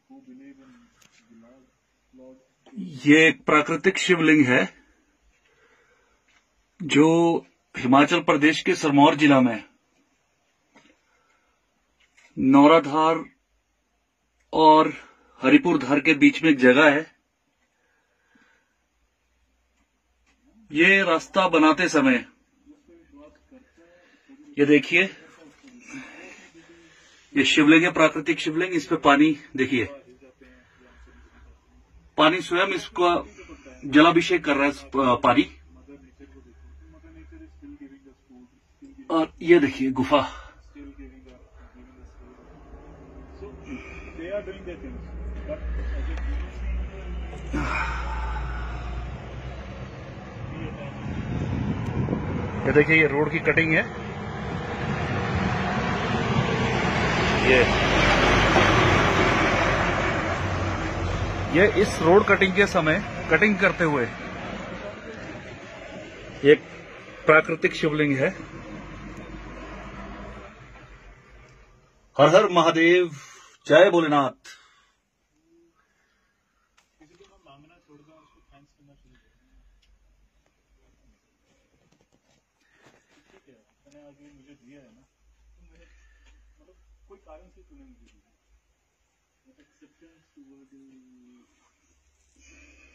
ये एक प्राकृतिक शिवलिंग है जो हिमाचल प्रदेश के सिरमौर जिला में नौराधार और हरिपुर धार के बीच में एक जगह है। ये रास्ता बनाते समय ये देखिए, ये शिवलिंग है, प्राकृतिक शिवलिंग। इस पे पानी देखिए, पानी स्वयं इसका जलाभिषेक कर रहा है पानी। और ये देखिए गुफा। ये देखिए, ये रोड की कटिंग है। ये इस रोड कटिंग के समय कटिंग करते हुए एक प्राकृतिक शिवलिंग है। हर हर महादेव, जय भोलेनाथ। मुझे दिया है ना, मतलब कोई कारण से तूने मुझे दिया, एक्सेप्टेंस टुवर्ड